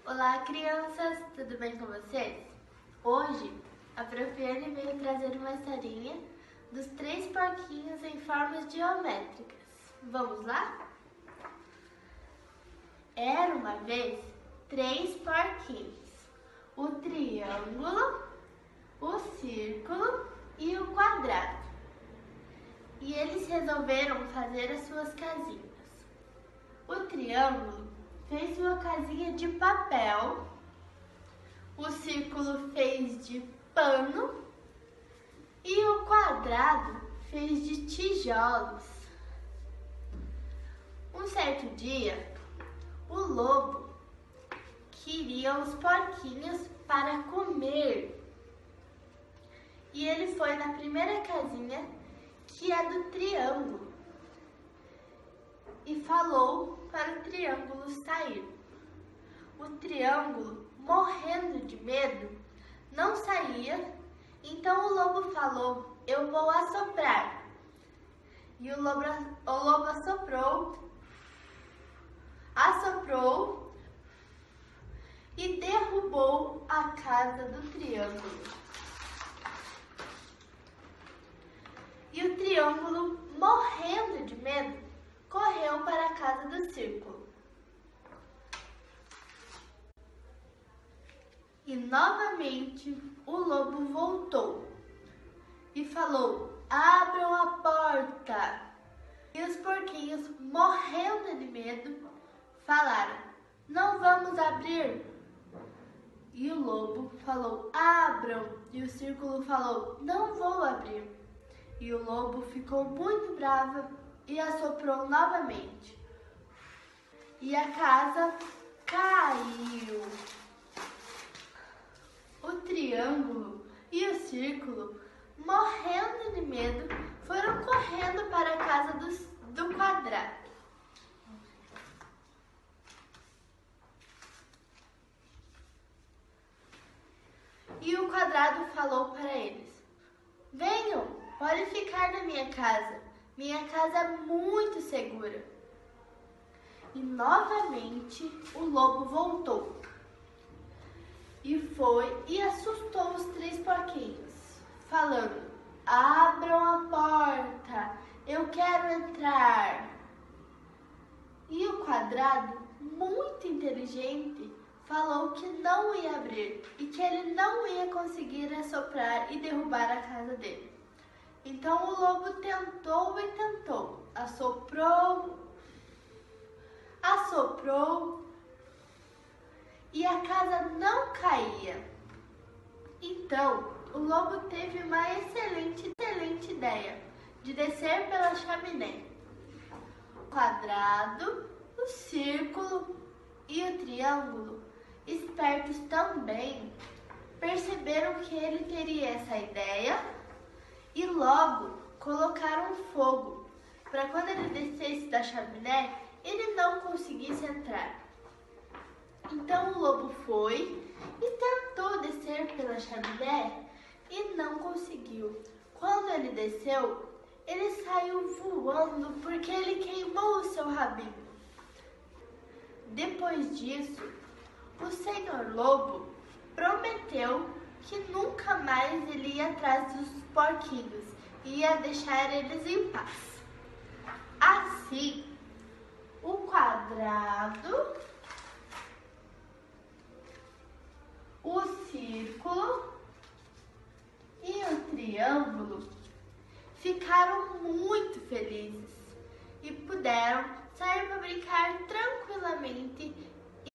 Olá, crianças! Tudo bem com vocês? Hoje, a Profiane veio trazer uma historinha dos 3 porquinhos em formas geométricas. Vamos lá? Era uma vez 3 porquinhos: o triângulo, o círculo e o quadrado. E eles resolveram fazer as suas casinhas. O triângulo fez sua casinha de papel, o círculo fez de pano e o quadrado fez de tijolos. Um certo dia, o lobo queria os porquinhos para comer. E ele foi na primeira casinha, que é do triângulo, e falou para o triângulo sair. O triângulo, morrendo de medo, não saía, então o lobo falou: "Eu vou assoprar." E o lobo assoprou e derrubou a casa do triângulo. E o triângulo, morrendo de medo, correu para a casa do círculo. E novamente o lobo voltou e falou: "Abram a porta." E os porquinhos, morrendo de medo, falaram: "Não vamos abrir." E o lobo falou: "Abram." E o círculo falou: "Não vou abrir." E o lobo ficou muito bravo e assoprou novamente. E a casa caiu. O triângulo e o círculo, morrendo de medo, foram correndo para a casa do quadrado. E o quadrado falou para eles: "Venham, pode ficar na minha casa. Minha casa é muito segura." E novamente o lobo voltou. E foi e assustou os 3 porquinhos, falando: "Abram a porta, eu quero entrar." E o quadrado, muito inteligente, falou que não ia abrir e que ele não ia conseguir assoprar e derrubar a casa dele. Então o lobo tentou e tentou, assoprou e a casa não caía. Então o lobo teve uma excelente ideia de descer pela chaminé. O quadrado, o círculo e o triângulo, espertos também, perceberam que ele teria essa ideia e logo colocaram fogo para quando ele descesse da chaminé, ele não conseguisse entrar. Então o lobo foi e tentou descer pela chaminé e não conseguiu. Quando ele desceu, ele saiu voando porque ele queimou o seu rabinho. Depois disso, o senhor lobo prometeu que nunca mais ele ia atrás dos porquinhos e ia deixar eles em paz. Assim, o quadrado, o círculo e o triângulo ficaram muito felizes e puderam sair para brincar tranquilamente